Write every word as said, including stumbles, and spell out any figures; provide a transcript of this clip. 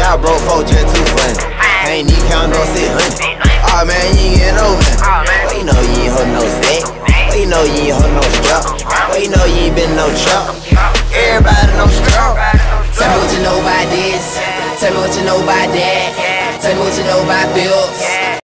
I broke four just too funny. Ain't even count no six hundred. Oh man, you ain't getting no man. Well, you know you ain't holding no stack. Well, you know you ain't holding no strap. Well, you know you ain't been no trap. Everybody know strap. Tell me what you know about this. Tell me what you know about that. Tell me what you know about bills.